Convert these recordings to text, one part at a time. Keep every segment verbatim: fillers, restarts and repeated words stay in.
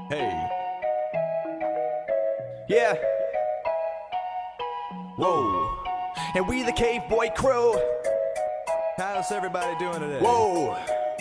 Hey. Yeah. Whoa. And we the Cave Boy crew. How's everybody doing today? Whoa.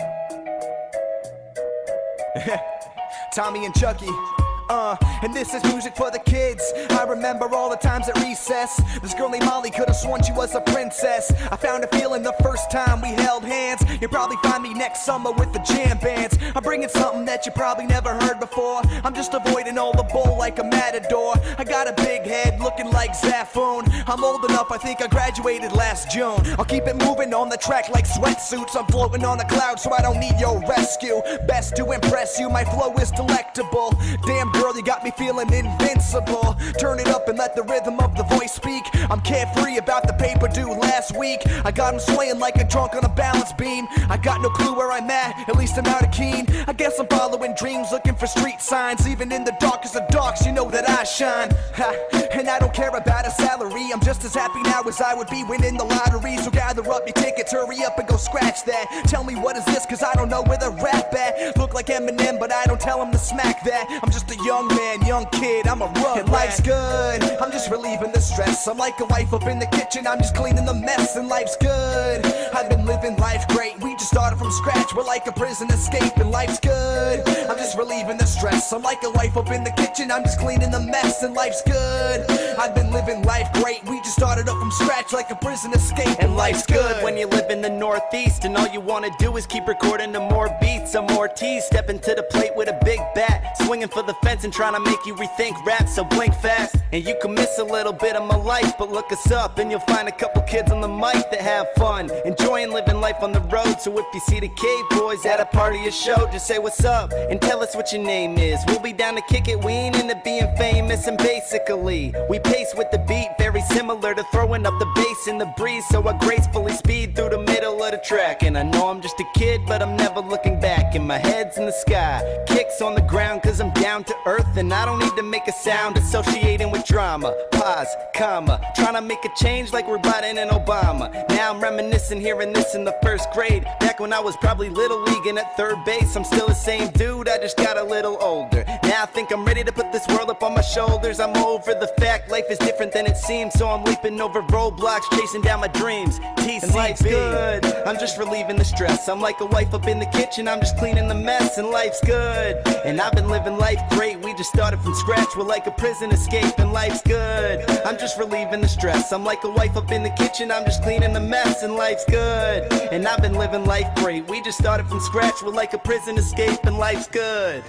Tommy and Chucky. Uh, and this is music for the kids. I remember all the times at recess. This girl named Molly could've sworn she was a princess. I found a feeling the first time we held hands. You'll probably find me next summer with the jam bands. I'm bringing something that you probably never heard before. I'm just avoiding all the bull like a matador. I got a big head looking like Zafoon. I'm old enough, I think I graduated last June. I'll keep it moving on the track like sweatsuits. I'm floating on a cloud so I don't need your rescue. Best to impress you, my flow is delectable. Damn girl, you got me feeling invincible. Turn it up and let the rhythm of the voice speak. I'm carefree about the paper due last week. I got him swaying like a drunk on a balance beam. I got no clue where I'm at, at least I'm out of keen. I guess I'm following dreams, looking for street signs. Even in the darkest of darks, you know that I shine. Ha, and I don't care about a salary. I'm just as happy now as I would be winning the lottery. So gather up your tickets, hurry up and go scratch that. Tell me what is this, cause I don't know where the rap at. Look like Eminem, but I don't tell him to smack that. I'm just a young man, young kid, I'm a rug. And life's good, I'm just relieving the stress. I'm like a wife up in the kitchen, I'm just cleaning the mess. And life's good, I've been living life great. We just started from scratch, we're like a prison escape. And life's good, I'm just relieving the stress. I'm like a wife up in the kitchen, I'm just cleaning the mess. And life's good, I've been living life great. We just started up from scratch like a prison escape. And life's good when you live in the Northeast and all you wanna do is keep recording the more beats. I'm Ortiz, stepping to the plate with a big bat, swinging for the fence and trying to make you rethink rap, so blink fast. And you can miss a little bit of my life, but look us up and you'll find a couple kids on the mic that have fun, enjoying living life on the road. So if you see the Cave Boys at a party or show, just say what's up and tell us what your name is. We'll be down to kick it, we ain't into being famous. And basically, we pace with the beat, very similar to throwing up the bass in the breeze. So I gracefully speed through the middle of the track. And I know I'm just a kid, but I'm never looking back. And my head's in the sky, kicks on the ground, cause I'm down to earth. And I don't need to make a sound associating with drama. Pause, comma, trying to make a change like we're Biden and Obama. Now I'm reminiscing, hearing this in the first grade, back when I was probably little league and at third base. I'm still the same dude, I just got a little older. Now I think I'm ready to put this world up on my shoulders. I'm over the fact life is different than it seems, so I'm leaping over roadblocks, chasing down my dreams. T C B. And life's good, I'm just relieving the stress. I'm like a wife up in the kitchen, I'm just cleaning the mess. And life's good, and I've been living life great. We just started from scratch, we're like a prison escape. And life's good, I'm just relieving the stress. I'm like a wife up in the kitchen, I'm just cleaning the mess. And life's good, and I've been living life great. We just started from scratch, we're like a prison escape. And life's good.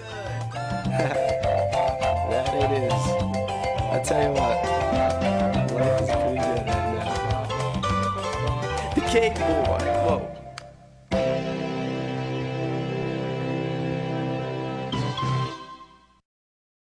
That it is. I tell you what, life is pretty good right now. The Cave Boy, whoa.